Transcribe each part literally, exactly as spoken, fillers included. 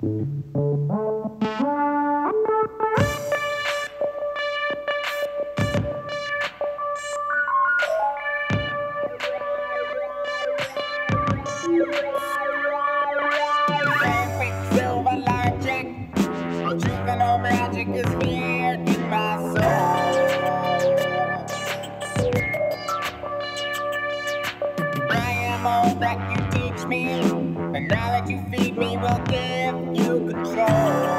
Silver logic, juvenile magic is here in my soul. I am all that you teach me, and now that you feed me will give you control.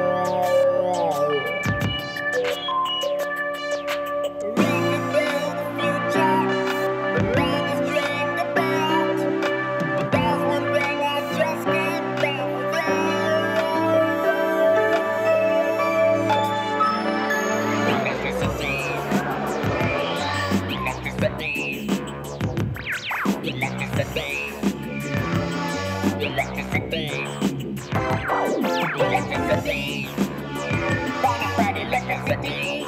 We can build a future the man has dreamed about, but there's one thing I just can't get Electricity, electricity, electricity, bonafide electricity,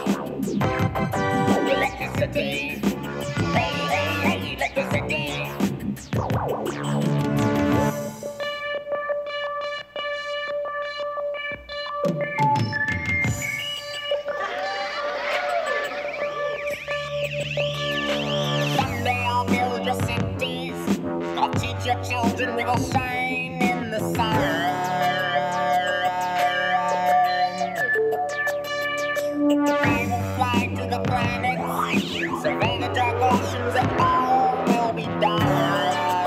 electricity, hey, hey, hey, electricity. Someday I'll build your cities, I'll teach your children we will shine in the sun. We will fly to the planets, survey the dark oceans, and all will be done.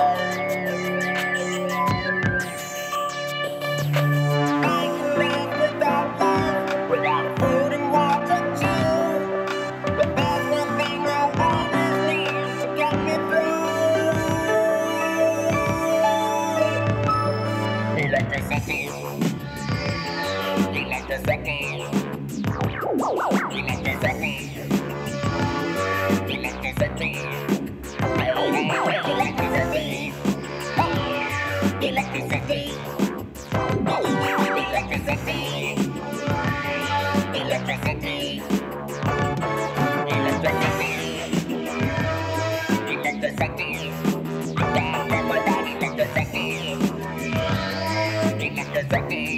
I can live without love, without food and water too, but there's one thing I'll always need to get me through. Electricity, electricity, electricity, electricity, electricity, electricity, electricity, electricity, electricity, electricity, electricity, electricity.